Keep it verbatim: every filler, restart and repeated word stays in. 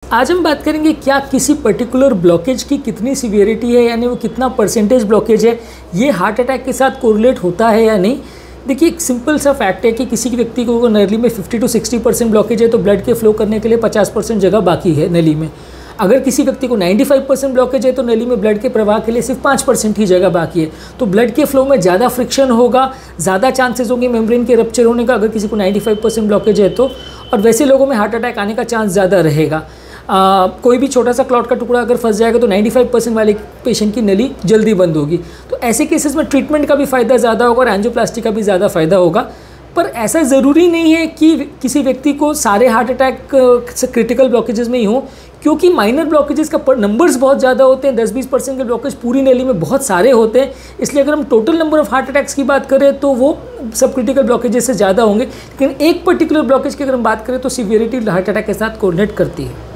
आज हम बात करेंगे क्या किसी पर्टिकुलर ब्लॉकेज की कितनी सीवियरिटी है, यानी वो कितना परसेंटेज ब्लॉकेज है, ये हार्ट अटैक के साथ कोरिलेट होता है या नहीं। देखिए, एक सिंपल सा फैक्ट है कि किसी व्यक्ति को नली में fifty two sixty percent blockage है तो ब्लड के फ्लो करने के लिए पचास परसेंट जगह बाकी है नली में। अगर किसी व्यक्ति को पचानवे परसेंट ब्लॉकेज है तो नली में ब्लड के प्रवाह के लिए सिर्फ पाँच परसेंट ही जगह बाकी है। तो ब्लड के फ्लो में ज़्यादा फ्रिक्शन होगा, ज़्यादा चांसेस होंगे मेम्ब्रेन के रप्चर होने का अगर किसी को पचानवे परसेंट ब्लॉकेज है तो, और वैसे लोगों में हार्ट अटैक आने का चांस ज़्यादा रहेगा। आ, कोई भी छोटा सा क्लॉट का टुकड़ा अगर फंस जाएगा तो पचानवे परसेंट वाले पेशेंट की नली जल्दी बंद होगी। तो ऐसे केसेस में ट्रीटमेंट का भी फ़ायदा ज़्यादा होगा और एंजियोप्लास्टी का भी ज़्यादा फ़ायदा होगा। पर ऐसा ज़रूरी नहीं है कि किसी व्यक्ति को सारे हार्ट अटैक क्रिटिकल ब्लॉकेजेस में ही हों, क्योंकि माइनर ब्लॉकेजेस का नंबर्स बहुत ज़्यादा होते हैं। दस बीस परसेंट के ब्लॉकेज पूरी नली में बहुत सारे होते हैं, इसलिए अगर हम total number of heart attacks की बात करें तो वो सब क्रिटिकल ब्लॉकेजेस से ज़्यादा होंगे। लेकिन एक पर्टिकुलर ब्लॉकेज की अगर हम बात करें तो सीवियरिटी हार्ट अटैक के साथ कोरिलेट करती है।